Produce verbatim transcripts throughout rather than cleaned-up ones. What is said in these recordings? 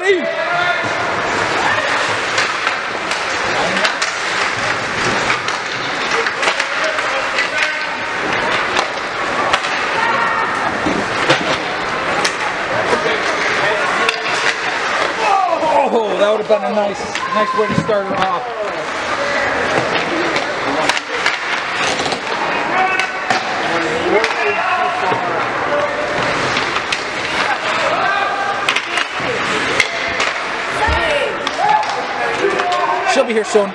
buddy. Oh, that would have been a nice, nice way to start her off. She'll be here soon.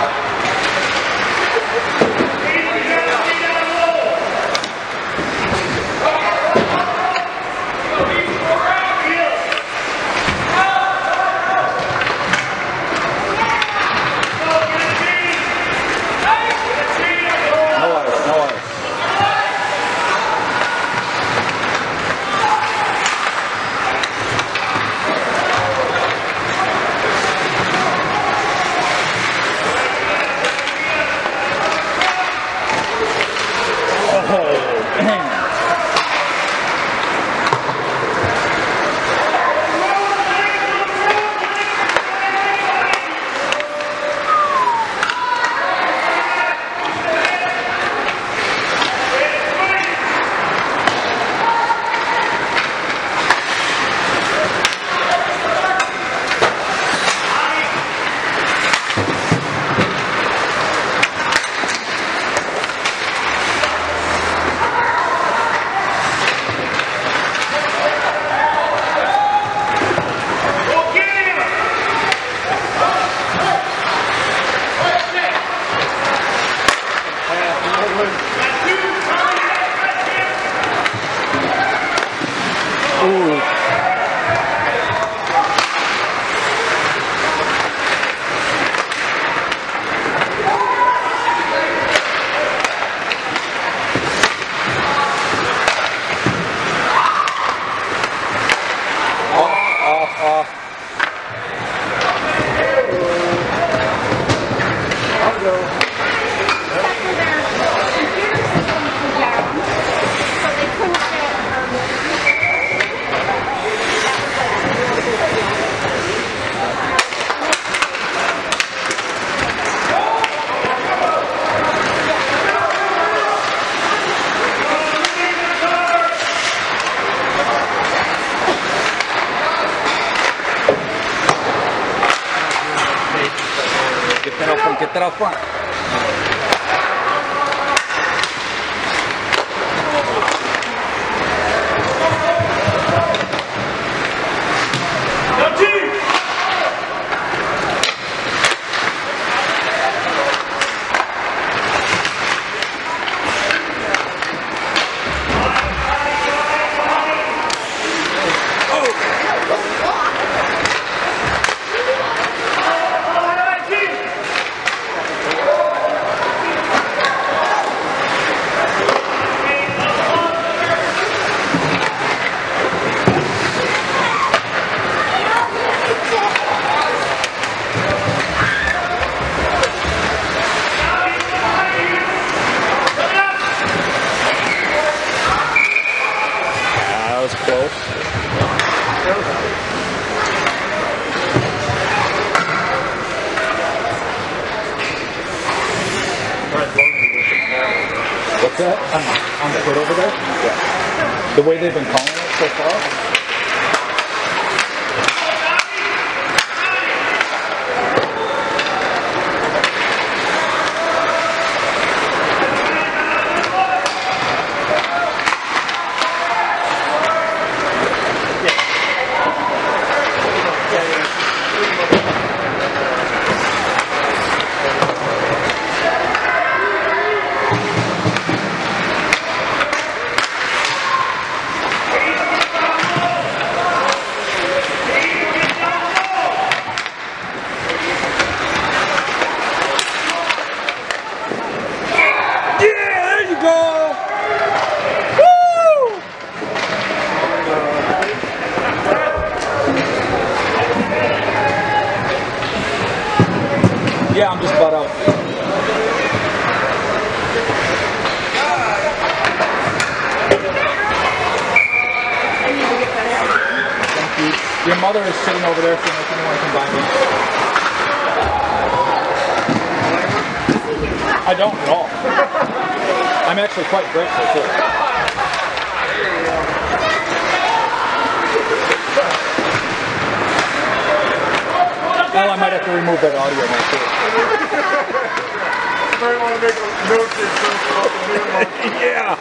Get that out front. What's that? On, on the foot over there? Yeah. The way they've been calling it so far? Yeah, I'm just about out. Thank you. Your mother is sitting over there, so if you want to combine me. I don't at all. I'm actually quite grateful too. Well, I might have to remove that audio now too. You might want to make a note to yourself. Yeah.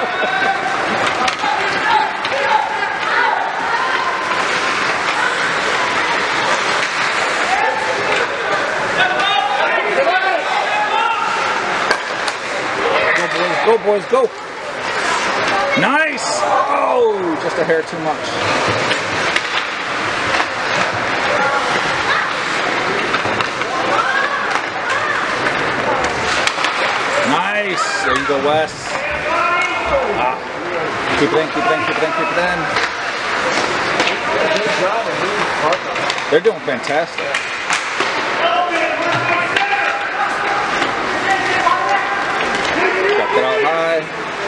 Go boys, go! Nice! Oh, just a hair too much. Nice! There you go, Wes. Ah. Keep it in, keep it in, keep it in, keep it in. They're doing fantastic. Get out high.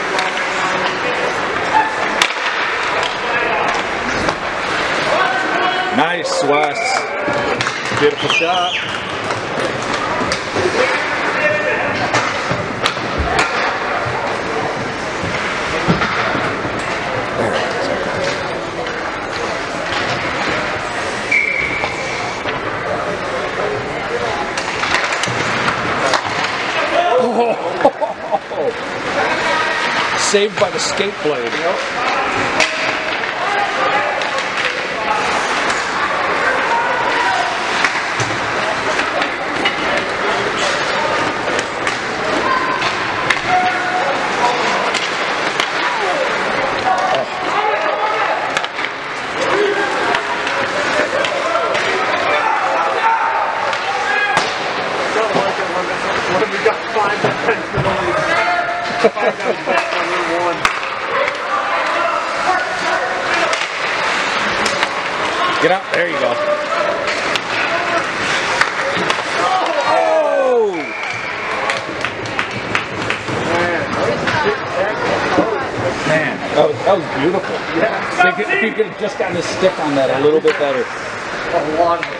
Nice, Wes. Beautiful shot. Saved by the skate blade. Yep. When we got five defense penalties, five defense penalties, one. Get out. There you go. Oh! Man, that was, that was beautiful. Yeah. If you could have just gotten the stick on that a little bit better. A lot of it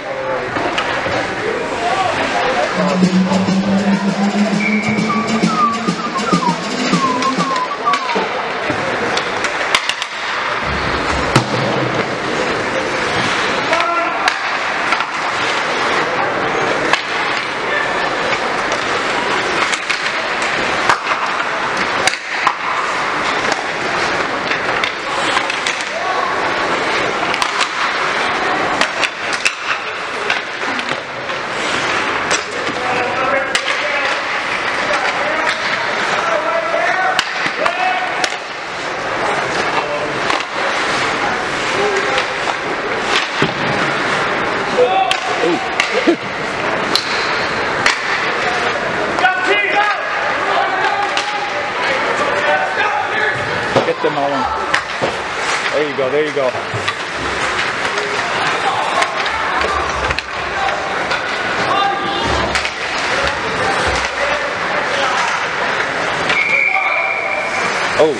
Get them all in. There you go, there you go. Oh.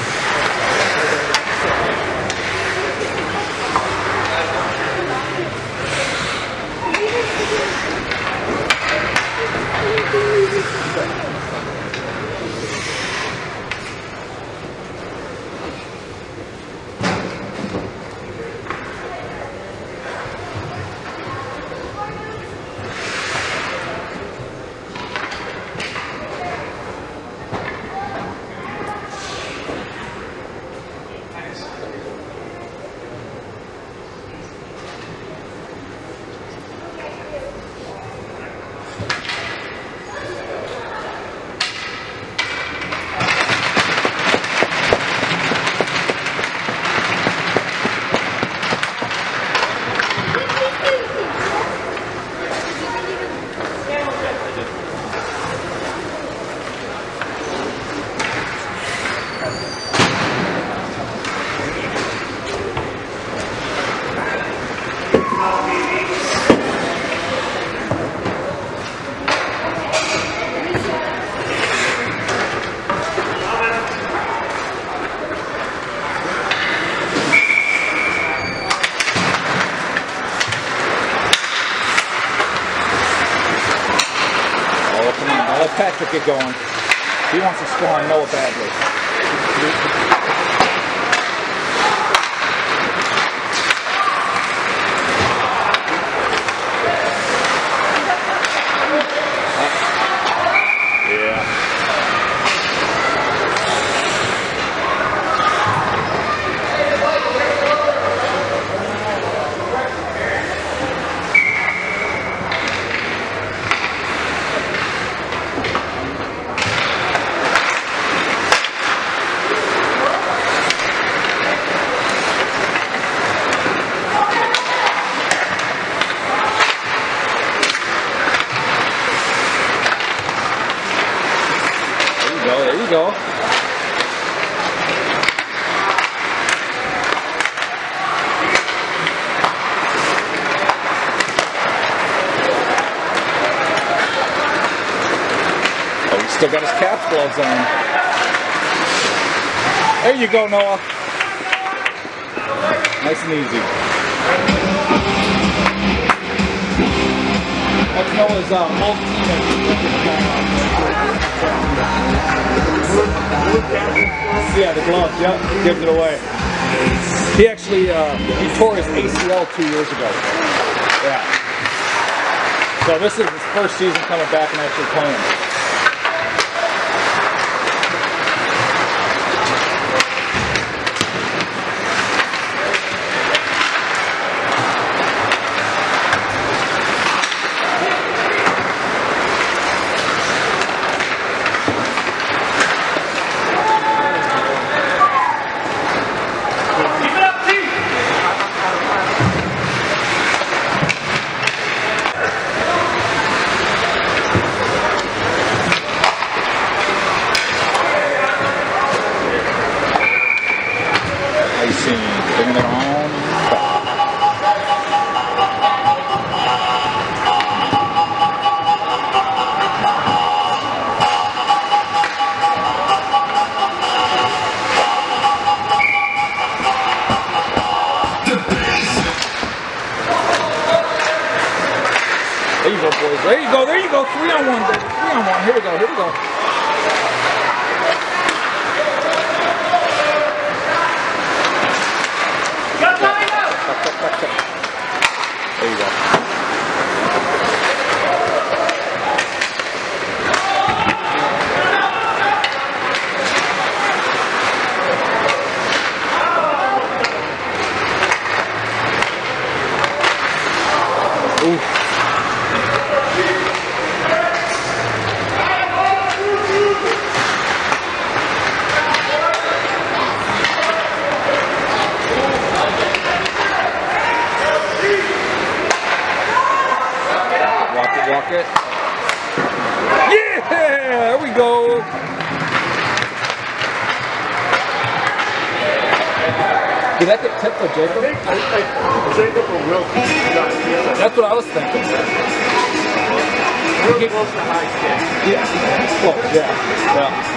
get going. He wants to score on Noah badly. There you go. Oh, he's still got his cat's gloves on. There you go, Noah. Nice and easy. That's Noah's uh, old teammate. Yeah, the glove, yep, gives it away. He actually, uh, he tore his A C L two years ago. Yeah. So this is his first season coming back and actually playing. Bringing it on back. There you go, boys. There you go. There you go. Three on one, baby. Three on one. Here we go. Here we go. There you go. Ooh. Walk it. Yeah! There we go. Did that get tipped for Jacob? I think, I think Jacob or Wilkie. That's what I was thinking. Real close to high stick. Yeah. Close, yeah. Yeah.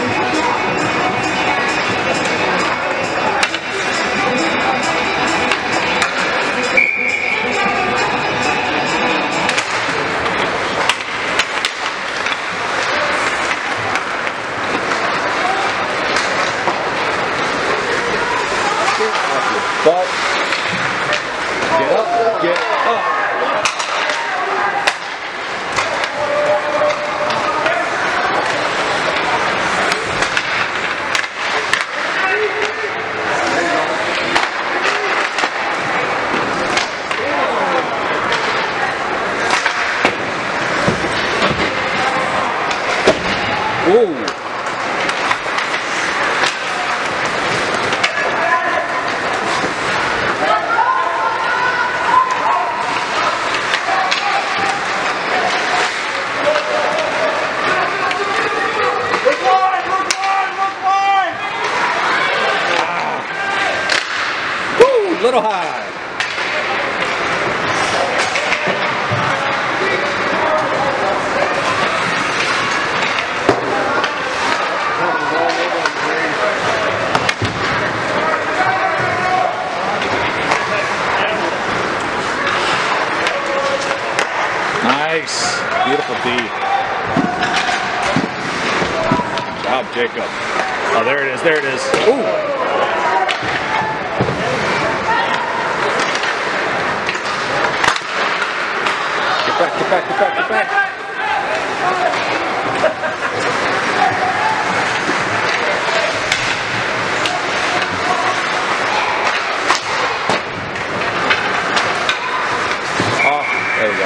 But get up, get up. Ooh. Little high. Nice. Beautiful D. job, Jacob. Oh, there it is. There it is. Ooh. Get back, get back, get back, get back. Oh, there we go.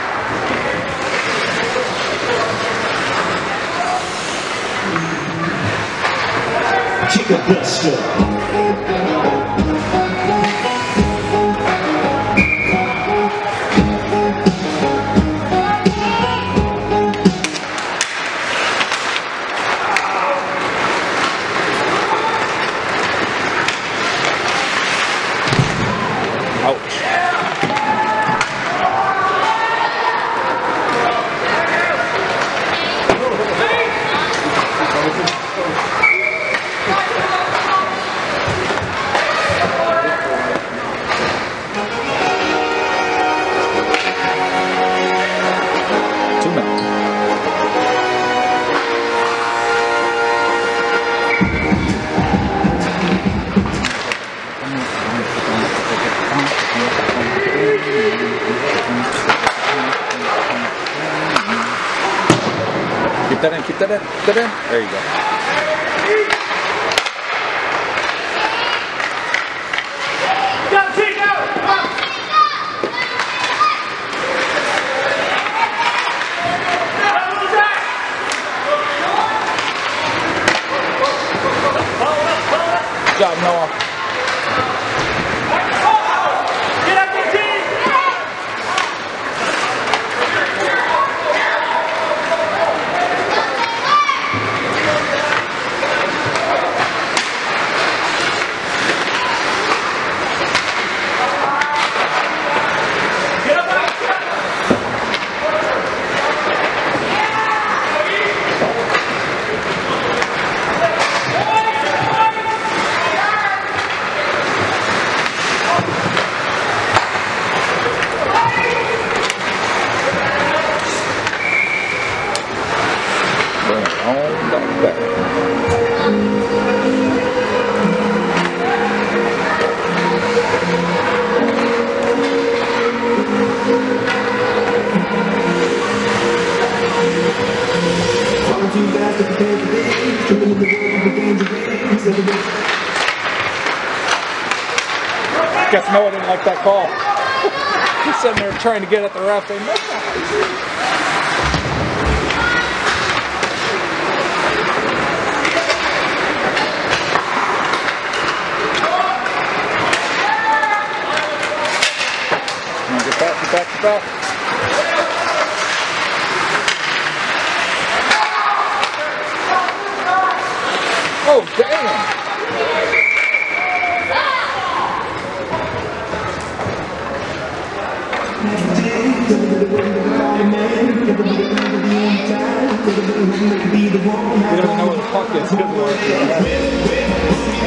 Chica Buster. Ouch. Two men. Keep that in, keep that in, keep that in. There you go. Go, Chico! Good job, Noah. Get up, your team! Bring it on back there. Falling too fast to prepare for this. Tripping in the world, begin to win. Celebrate. Guess Noah didn't like that call. He's sitting there trying to get at the ref. And that's not how you do it. Come on, get back, get back, get back. Oh, damn! You don't know where the puck is. Good Lord.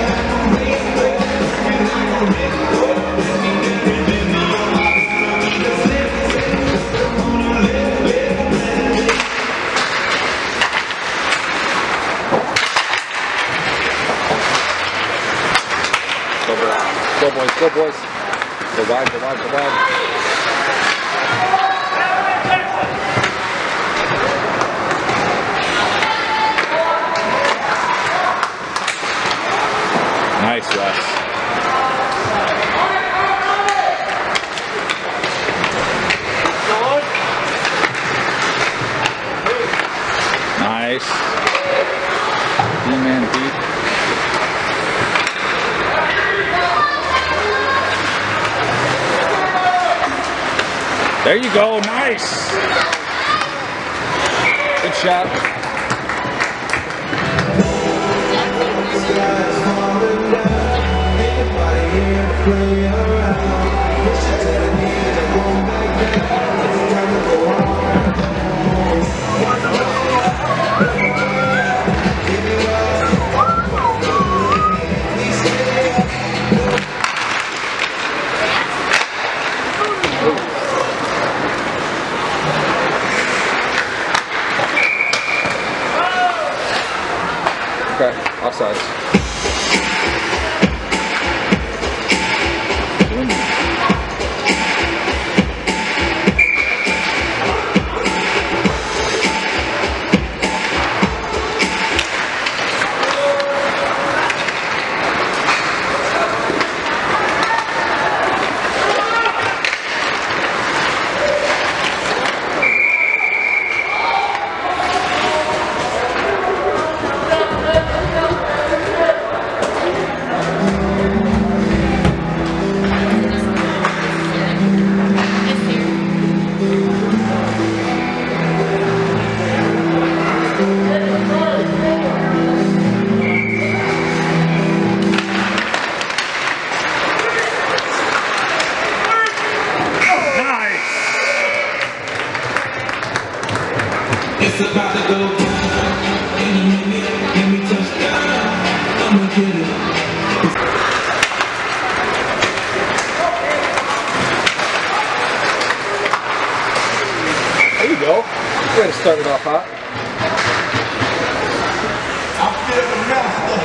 Go boys, go boys, go boys. Go wide, go wide, go wide. Nice, Wes. Nice. D-man deep. There you go. Nice. Good shot. Okay, offsides. It's about to go down. In a minute, let me touch down. I'ma get it. There you go. Way to start it off hot. I feel the master.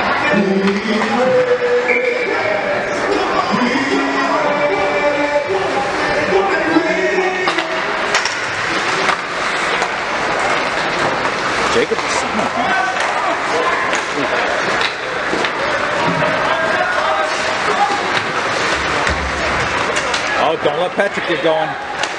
Jacob. Oh, don't let Patrick get going.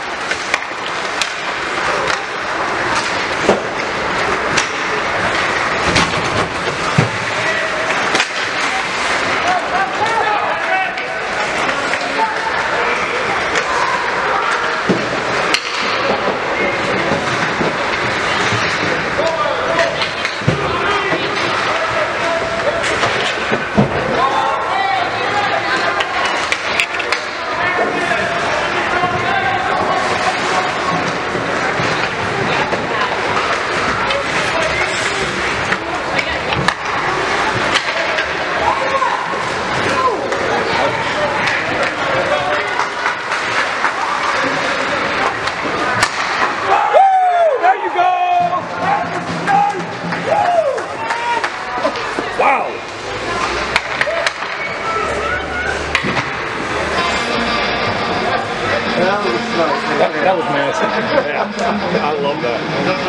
That, that was massive. Yeah, I love that.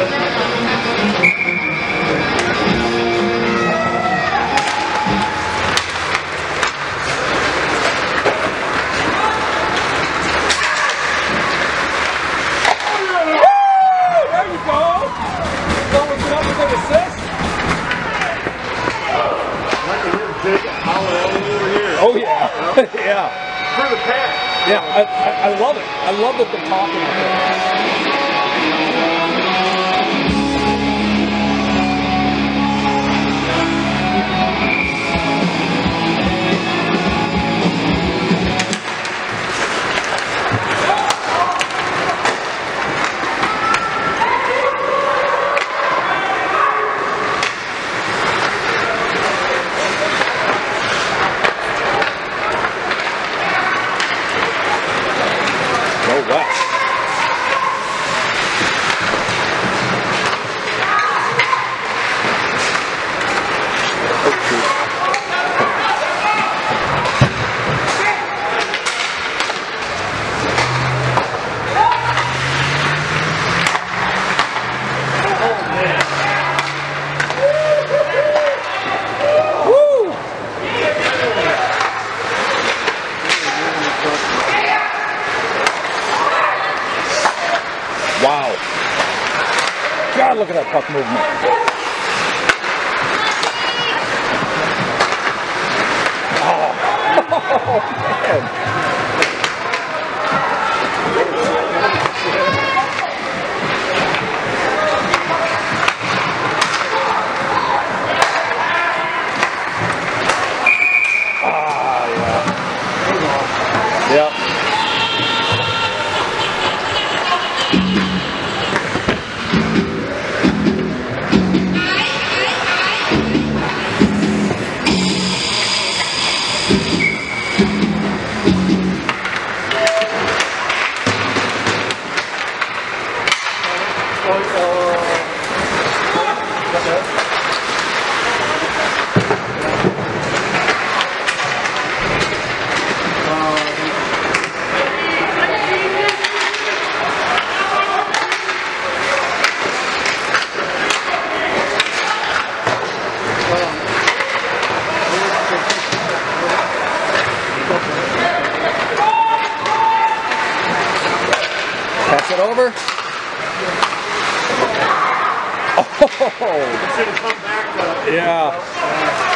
There you go. Going up with an assist. Oh yeah, yeah. For the pass. Yeah, I, I, I love it. I love that they're talking about Go West. Wow. God, look at that puck movement. Oh, oh man. Ah, yeah. Yep. over? Oh! Should have come back to Yeah.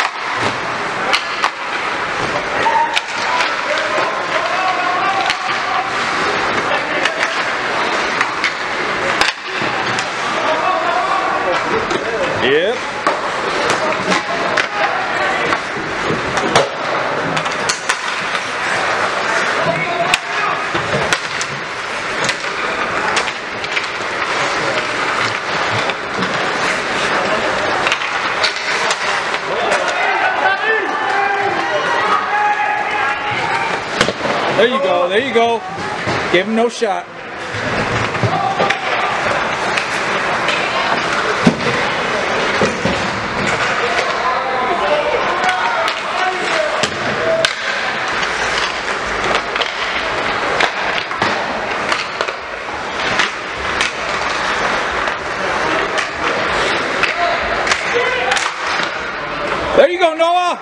Yep. There you go, there you go. Give him no shot. There you go, Noah!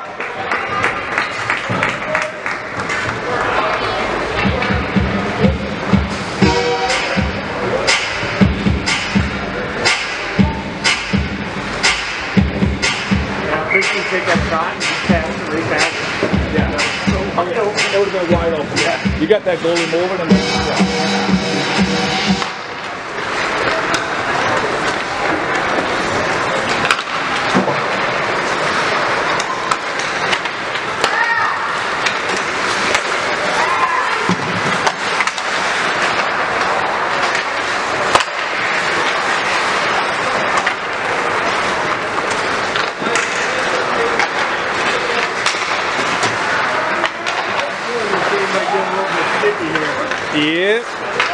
take that shot and just pass it right back. Yeah. So, It would have been wide open. Yeah. You got that goalie moving and then, yeah. Yep.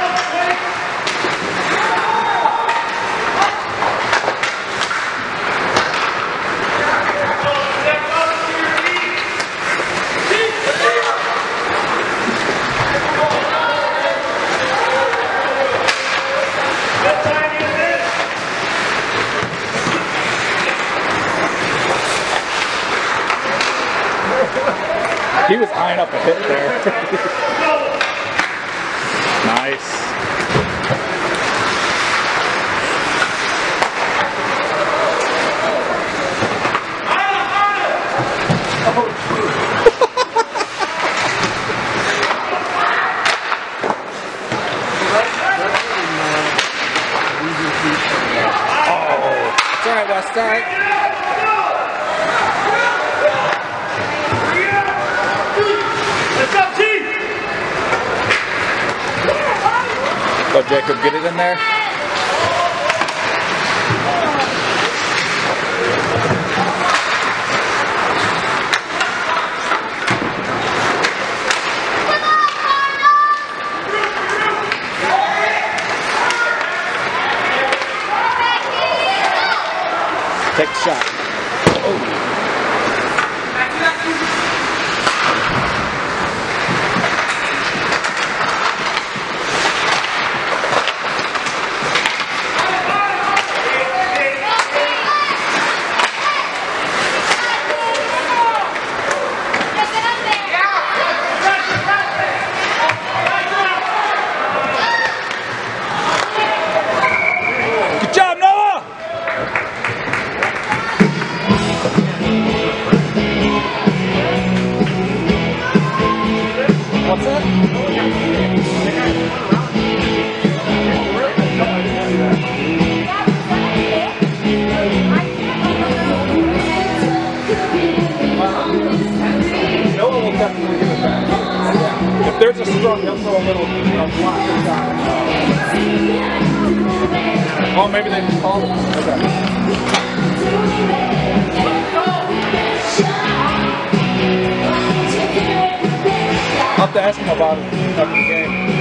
He was eyeing up a hit there. Nice. Oh, it's all right, West. It's all right. Go, Jacob, get it in there. Take the shot. Oh. Good job, Noah! What's that? Noah will definitely give it back. If there's a strong, he'll throw a little, you know, block or shot. Oh, maybe they just called it. Okay. I'll have to ask him about it after the game.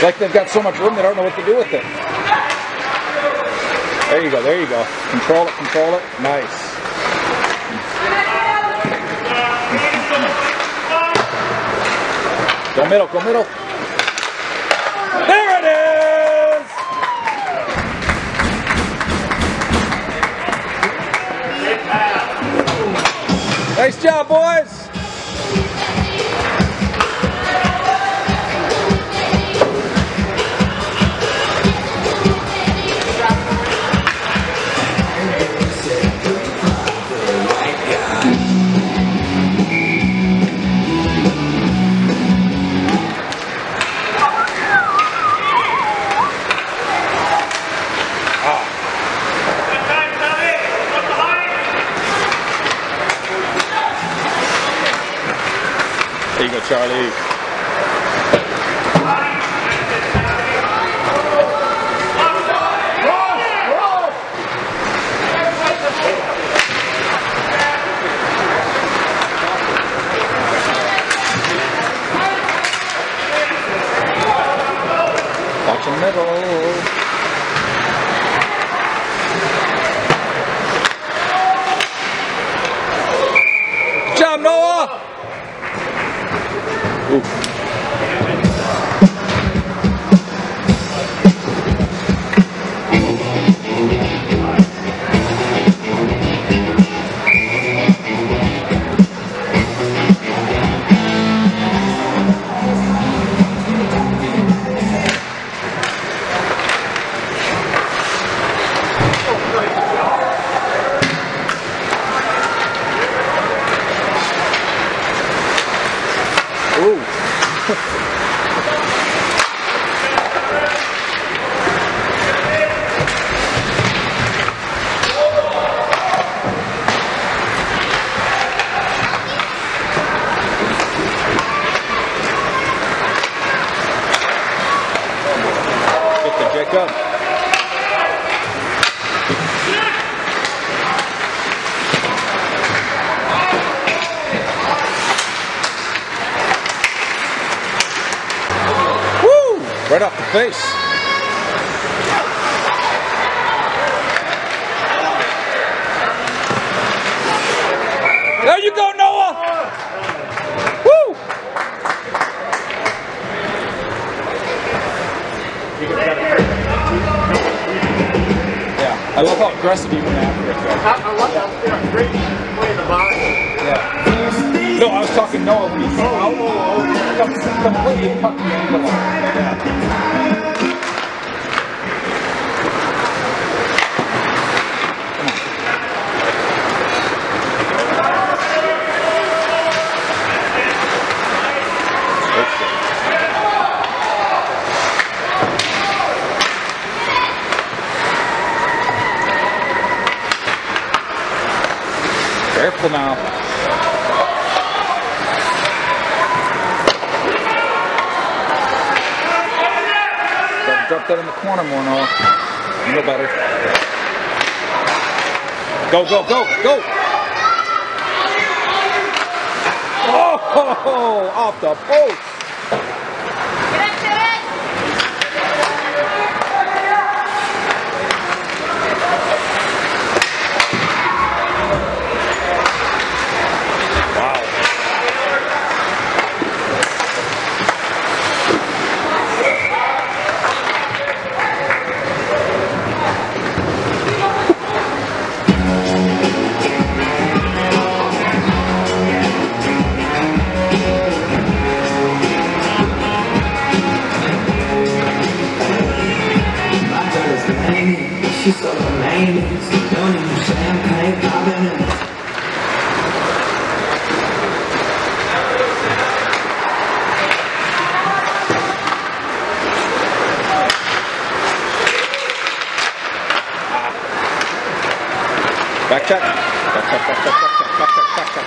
like they've got so much room they don't know what to do with it. There you go, there you go. Control it, control it. Nice. Go middle, go middle. There it is! Nice job, boys! There you go, Charlie. Watch the middle. Good job, Noah! Ooh. Ooh. Get the Jacob. Right off the face. There you go, Noah! Woo! Yeah, I love how aggressive he went after it. I, I love that. Yeah, great play in the box. Yeah. No, I was talking Noah when he came out. Oh, oh, oh. Completely cut the angle off. Yeah. Careful now. Gotta drop that in the corner more, Noah. You know better. Go, go, go, go! Oh, off the post! She's so amazing, don't even champagne popping in. Back check. Back check, back check, back check, back check, back check, back check.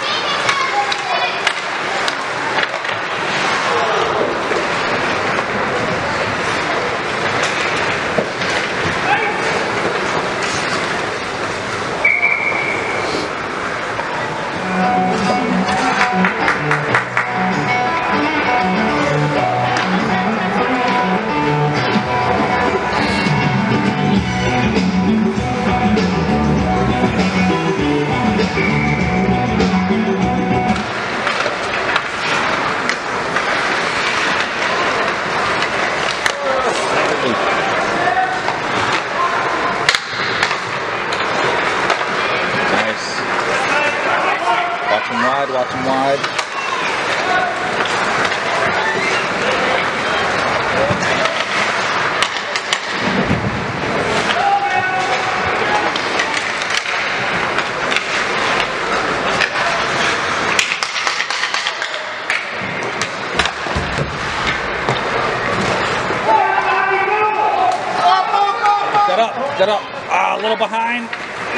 Get up. Ah, a little behind.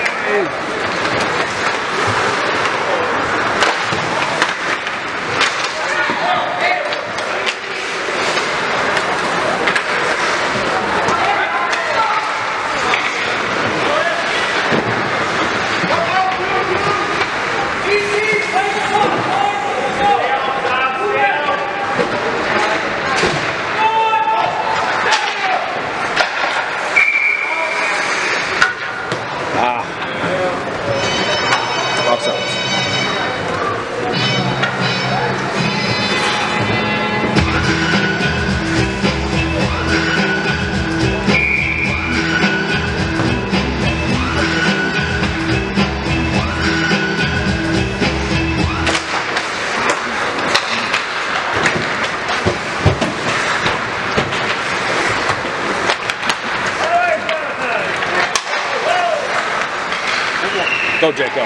Go, Jacob.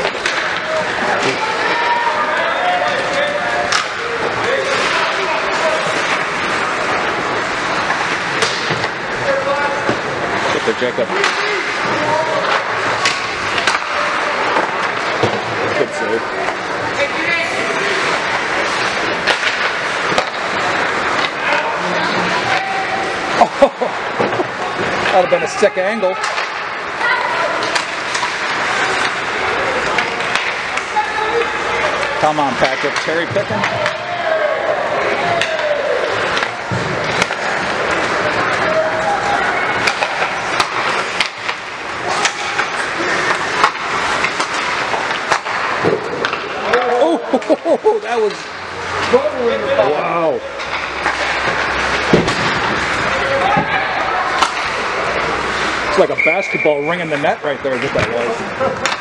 Get there, Jacob. Good save. Oh, that would have been a sick angle. Come on, Patrick. Cherry picking. Oh, that was... Wow. It's like a basketball ring in the net right there, what that was.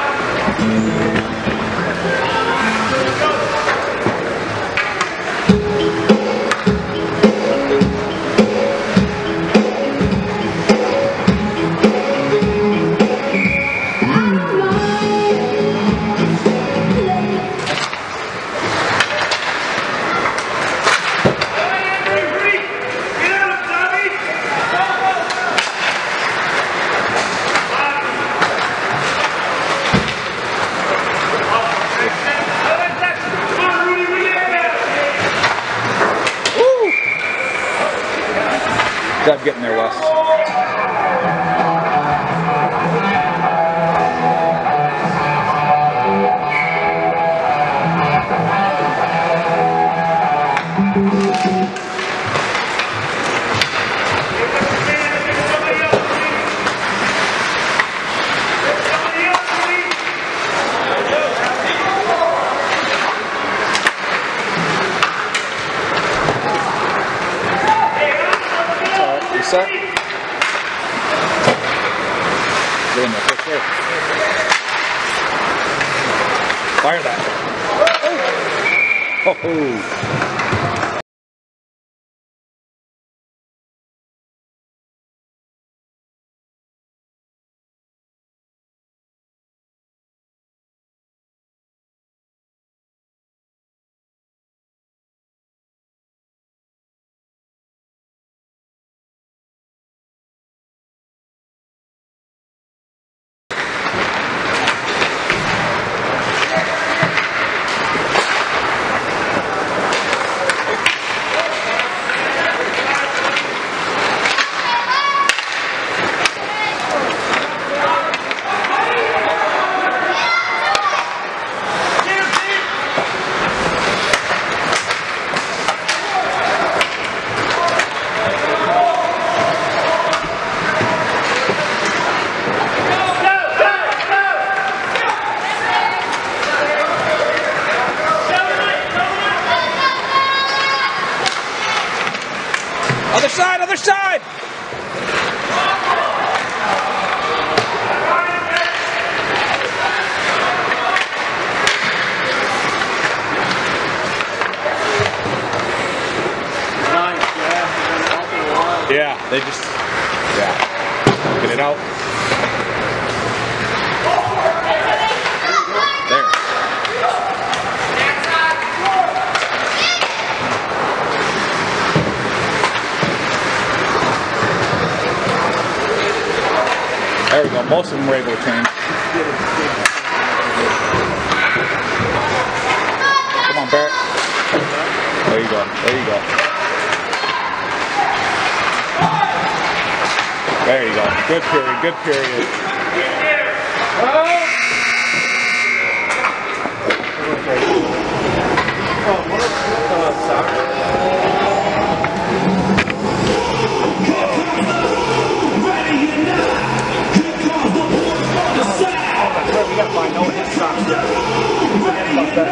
Good job getting there, Wes. Set. Get in there, quick, quick. Fire that. Oh. Oh. Other side, other side! Yeah, they just, yeah, get it out. There. Most of them were able to change. Come on, Barrett. There you go. There you go. There you go. Good period. Good period. We gotta find out his socks. Forget about that.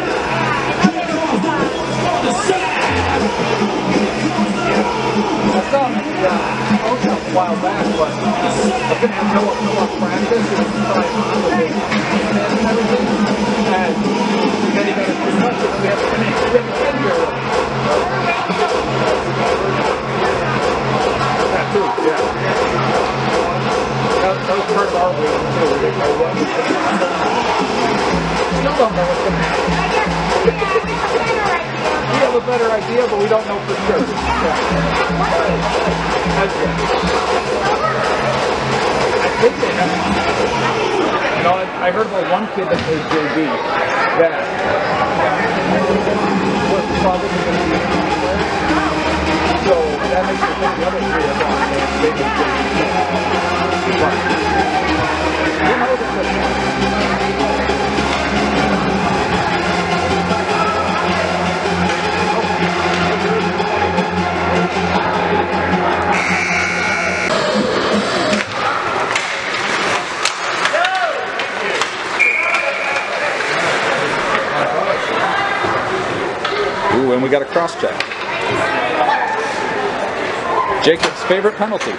I saw him at the uh, coach a while back, but I couldn't have no no more practice. He was trying on with big fans and everything. And then he got a concussion, and we have to finish we have to finish here with him. That too, yeah. That, that was part of our week too. We didn't know what was going to happen. Still don't know what's going to happen. We have a better idea, but we don't know for sure. Yeah. That's good. I think they have. You know, I, I heard about one kid that plays J V that was probably going to be anywhere. So that makes me think the other three are going to be J V. But you know that the Ooh, and we got a cross check. Jacob's favorite penalty.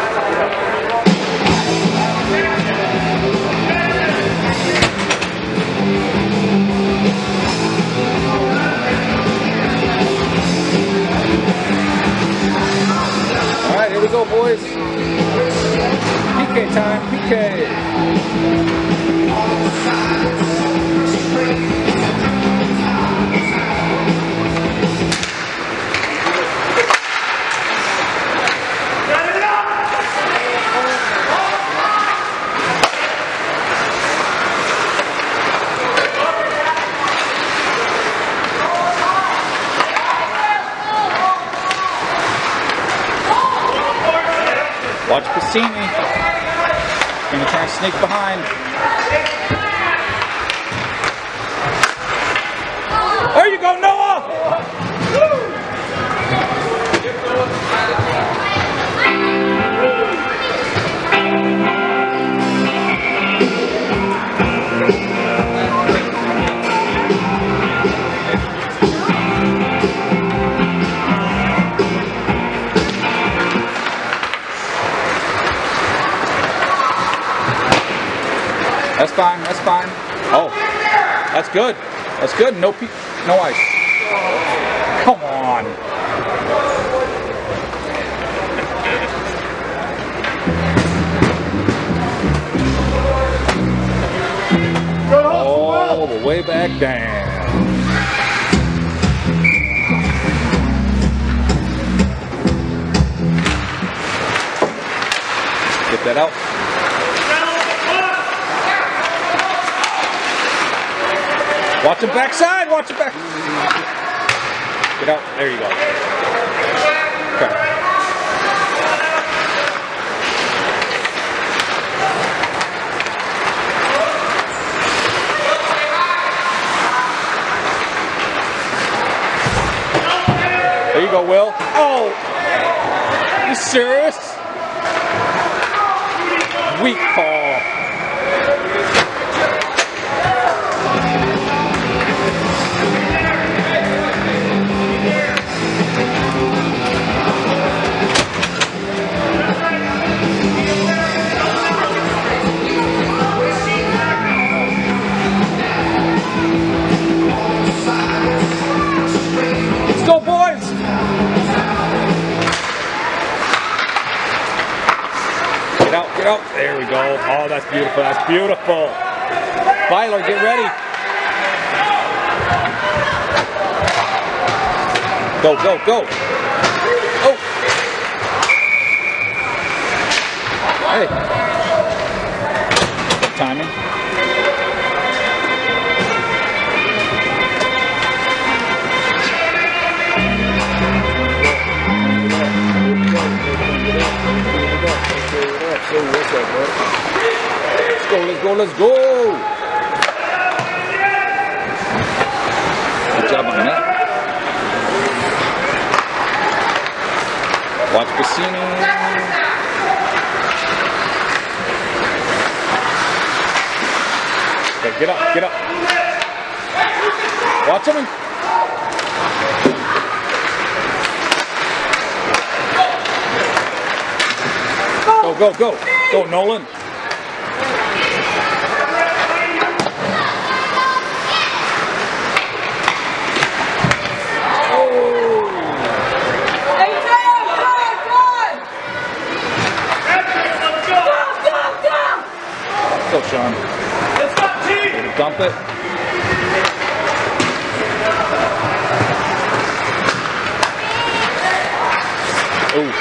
All right, here we go, boys. P K time, P K. Watch Cassini. Gonna try and sneak behind. There you go, Noah! That's fine, that's fine. Oh, that's good. That's good. No pe no ice. Come on. All the way back down. Get that out. Watch him backside, watch him back. Get out, there you go. Okay. There you go, Will. Oh! You serious? Weak call. Go, boys! Get out, get out. There we go. Oh, that's beautiful. That's beautiful. Byler, get ready. Go, go, go. Oh. Hey. go, let's go. Good job on that. Watch Bassini. Okay, get up, get up. Watch him. Go, go, go. Go, Nolan. Go, Sean. Let's go, team! Dump it. Ooh.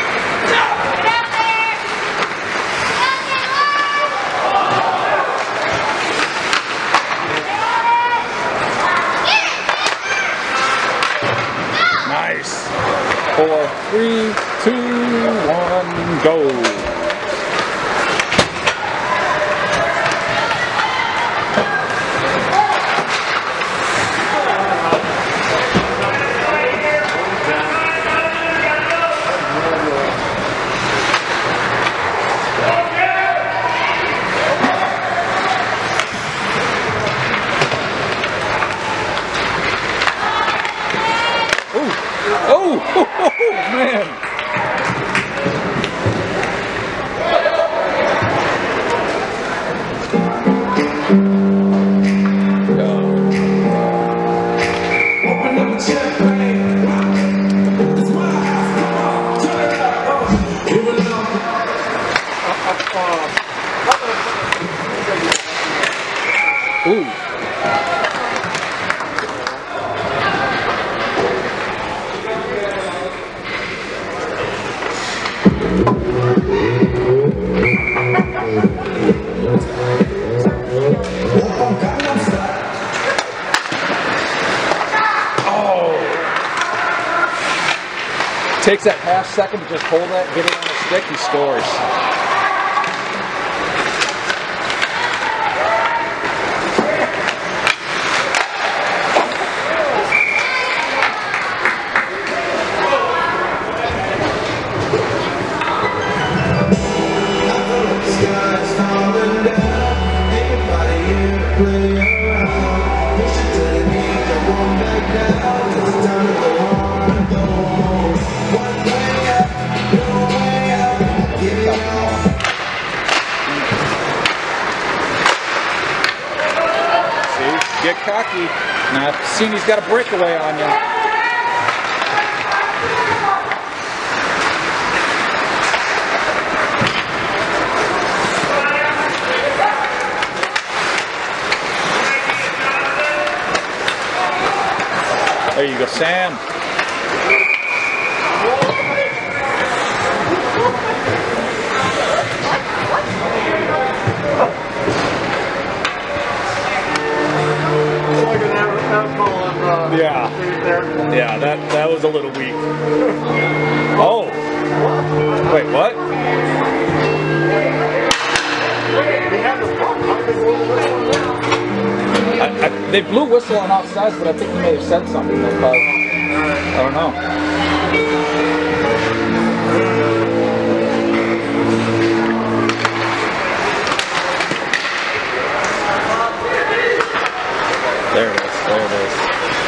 Nice. Four, three, two, one, go. Oh, oh, oh, man. Open up a check, man. It's my house, come on, turn it up. Oh, here we go. Ooh. Takes that half second to just hold that, get it on the stick, he scores. Sky's falling down. Everybody here play around. Push it to the knee, don't want back down. It's time to go on, go home. One way up, no way out. Give it all. See, get cocky. Now, Bassini's got a breakaway on you. There you go, Sam. Yeah. Yeah, that that was a little weak. Oh. Wait, what? I, I, they blew whistle on offsides, but I think he may have said something. About, I don't know. There it is. There it is.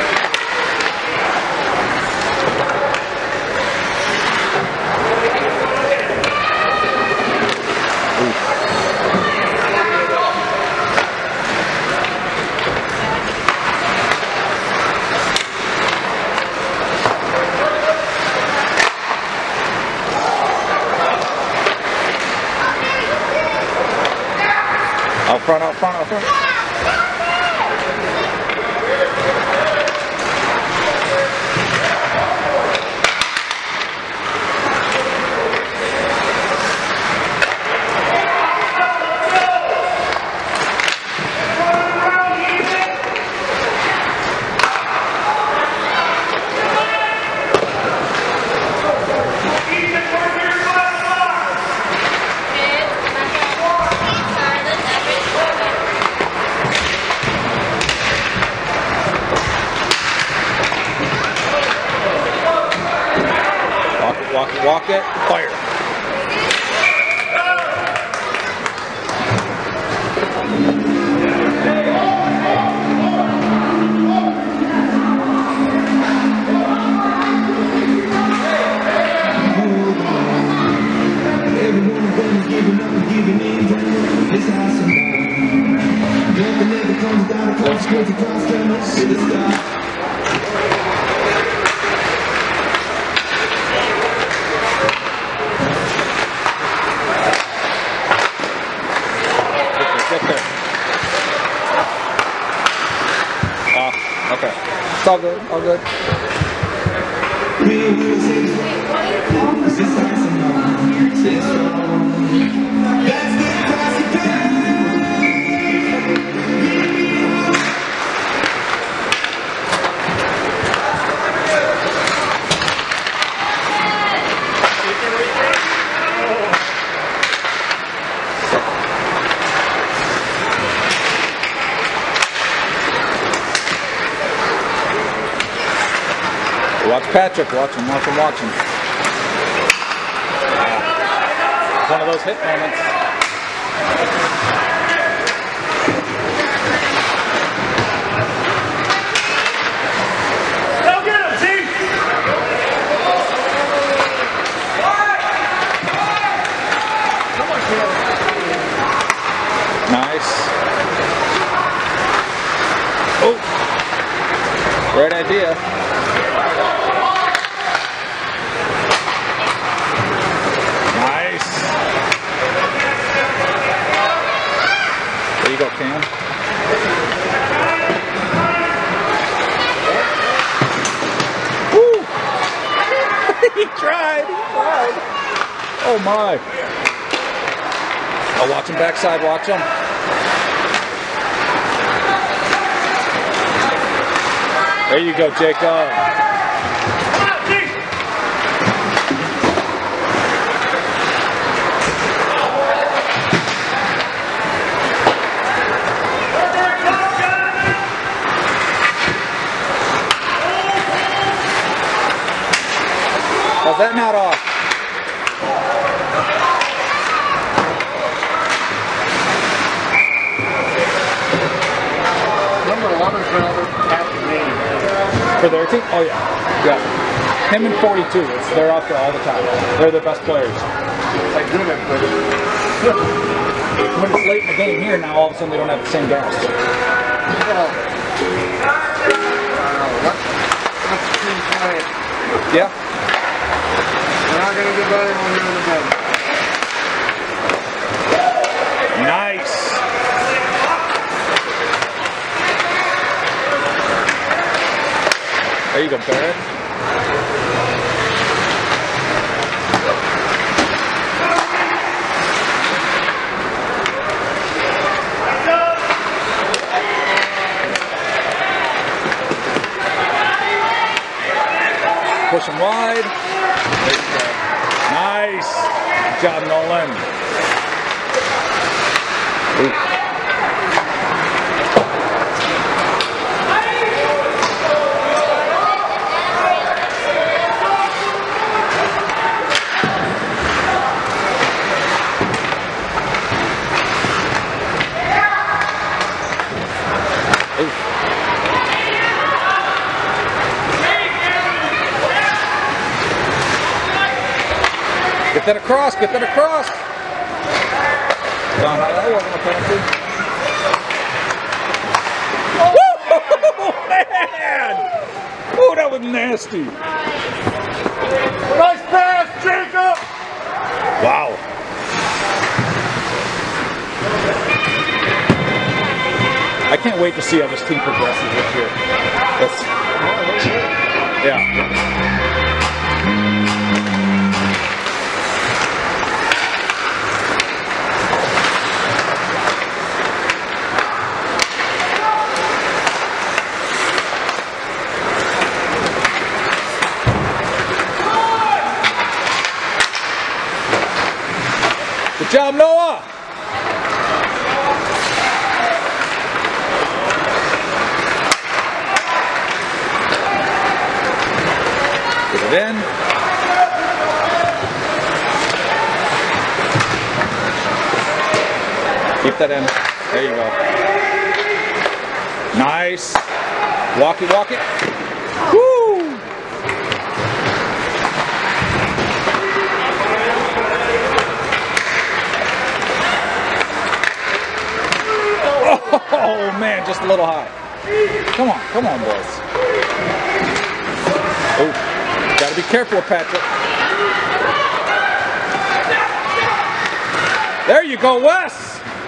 Out front, out front, out front. Kids, walk it, walk it, fire. Everyone gonna giving up and giving in. It's awesome. Nothing ever comes down to consequence of cross coming to the start. Get there. Oh, okay. It's all good, all good. Real, real safe. It's just awesome. Stay strong. That's the classic band. Watch Patrick, watch him, watch him, watch him. One of those hit moments. Go get him, T! Nice. Oh, great idea. There you go, Cam. Woo! He tried, he tried. Oh my. Oh, watch him backside, watch him. There you go, Jacob. How's that not off? Number eleven's been over after me. For their team? Oh yeah. Yeah. Him and forty-two. It's, they're out there all the time. They're the best players. Like doing it, but When it's late in the game here now, all of a sudden they don't have the same gas. well, I don't know. What, what's the team playing? Yeah. We're not going to get better when we're in the bed. Nice. There you go, Barrett. Push him wide. There you go. Nice. Good job, Nolan. Ooh. Get that across, get that across. Don, that wasn't a penalty. Oh, man! Oh, that was nasty. Nice pass, Jacob! Wow. I can't wait to see how this team progresses this year. That's, yeah. Good job, Noah! Get it in. Keep that in. There you go. Nice. Walk it, walk it. Woo! Oh man, just a little high. Come on, come on, boys. Oh, gotta be careful, Patrick. There you go, Wes.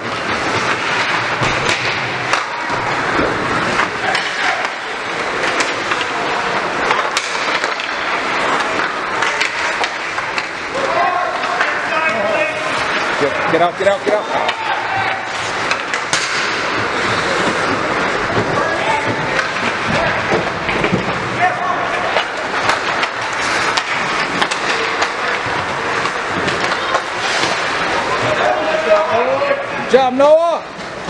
Get, get out, get out, get out. Good job, Noah.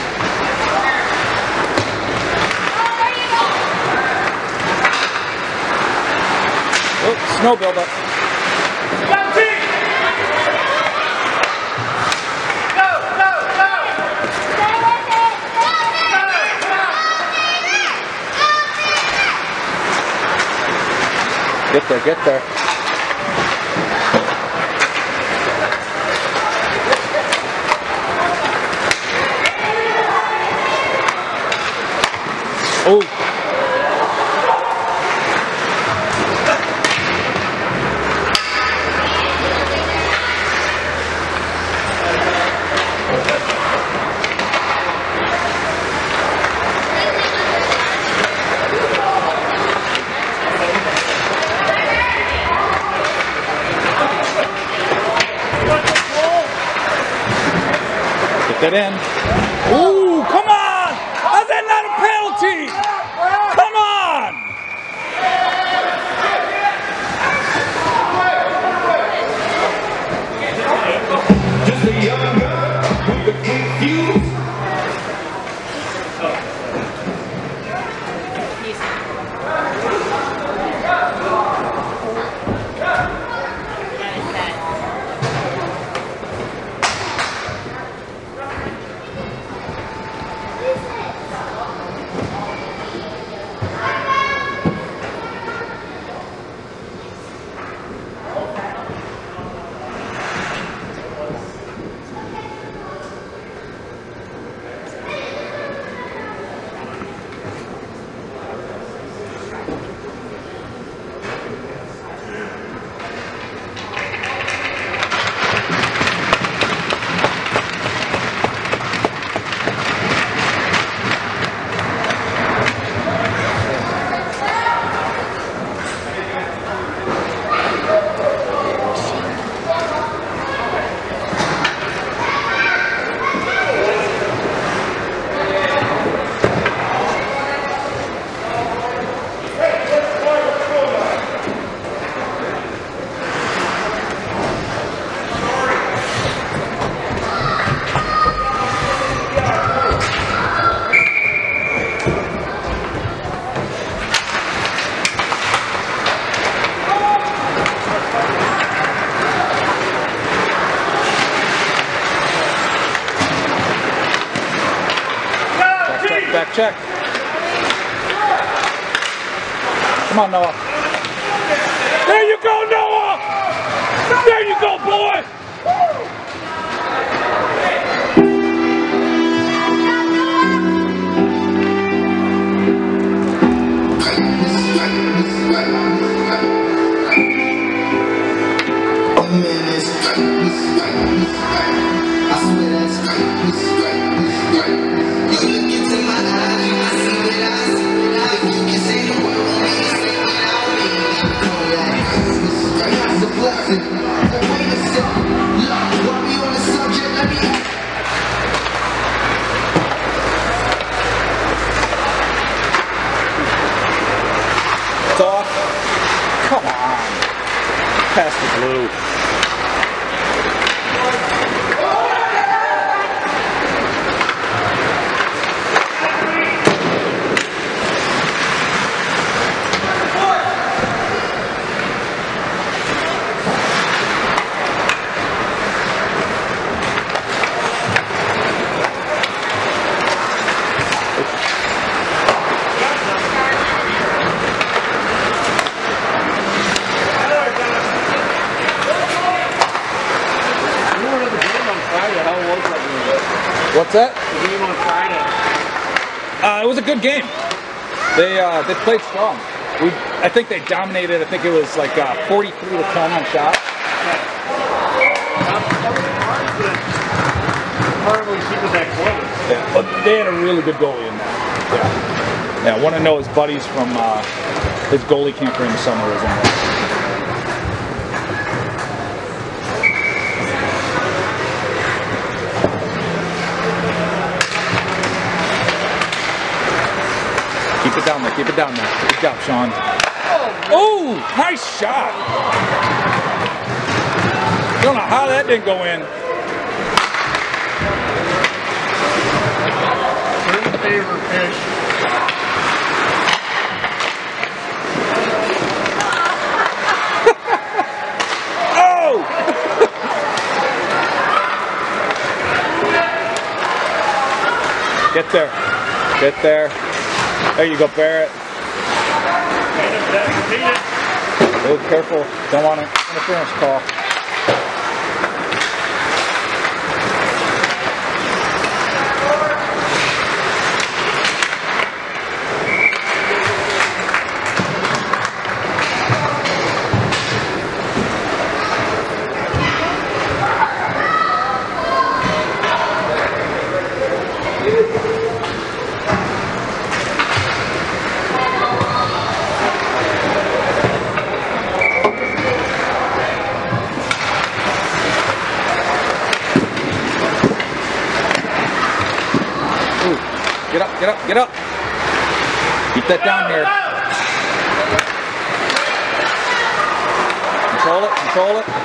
Oh, snow buildup. Get there, get there. Oh. Get that in. Ooh, come on! How's that not a penalty? Come on! Just a young girl with a quick fuse. Back check. Come on, Noah. There you go, Noah! There you go, boy! It's off. Come on. Past the blue. What's that? The game on Friday. Uh, it was a good game. They uh, they played strong. We I think they dominated. I think it was like uh, forty-three to ten on shots. Probably keeping that close. Yeah, but they had a really good goalie in there. Yeah, yeah. One of Noah's buddies from uh, his goalie camp during the summer was in there. Keep it down there. Keep it down there. Good job, Sean. Oh, nice shot. Don't know how that didn't go in. Favorite fish. Oh! Get there. Get there. There you go, Barrett. Oh, careful. Don't want an interference call. Get up, get up, get up. Keep that down here. Control it, control it.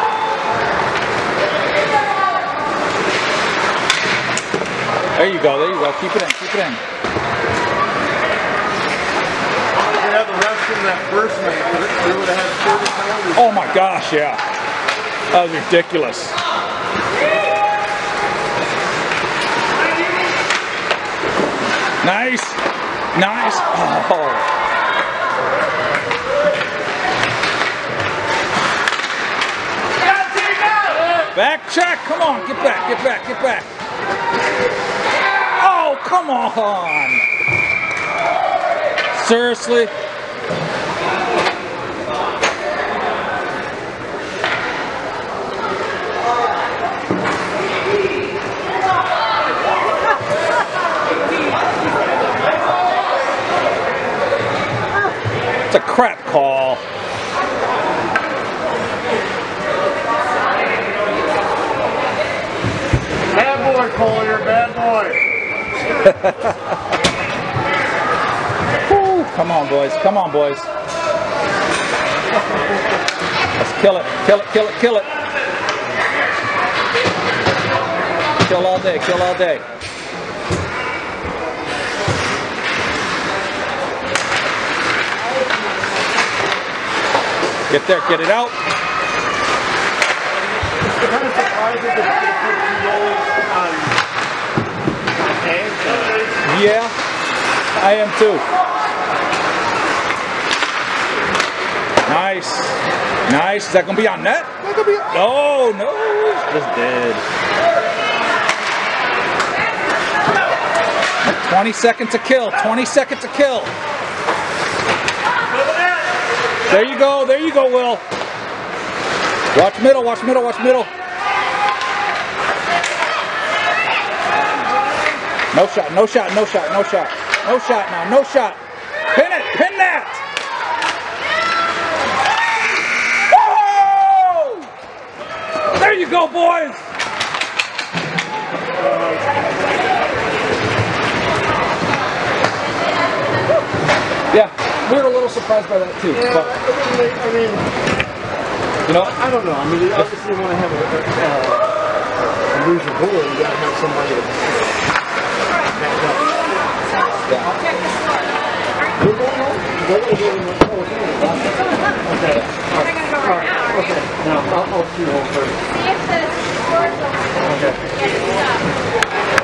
There you go, there you go. Keep it in, keep it in. We had the refs in that first night. We would have had thirty penalties. Oh my gosh, yeah. That was ridiculous. Nice, nice. Oh. Back check. Come on, get back, get back, get back. Oh, come on. Seriously? It's a crap call. Bad boy, Collier, bad boy. Woo, come on, boys. Come on, boys. Let's kill it. Kill it, kill it, kill it. Kill all day, kill all day. Get there, get it out. I'm kind of surprised that they put two goals on Hank. Yeah, I am too. Nice. Nice. Is that going to be on net? That gonna be on... No, no. Just dead. twenty seconds to kill. twenty seconds to kill. There you go, there you go, Will. Watch middle, watch middle, watch middle. No shot, no shot, no shot, no shot. No shot now, no shot. Pin it, pin that. Whoa! There you go, boys. Yeah, we were a little surprised by that too. Yeah, But, I mean, you know, I don't know. I mean, obviously you want to have a, uh, a loser goal, you got to have somebody to back up. yeah. We're going home? They're going to go in the oh, okay. Okay. All right. All right. Okay. Now, I'll, I'll see you home first. See if the scores over. Okay. Yes,